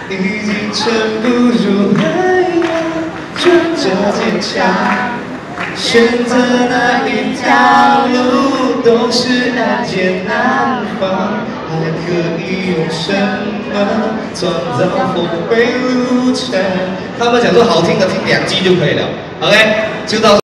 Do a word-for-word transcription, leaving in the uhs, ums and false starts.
已经撑不住海洋，转折坚强。 选择哪一条路都是难解难放，还可以用什么创造峰回路程？他们讲说好听的听两季就可以了 ，OK， 就到。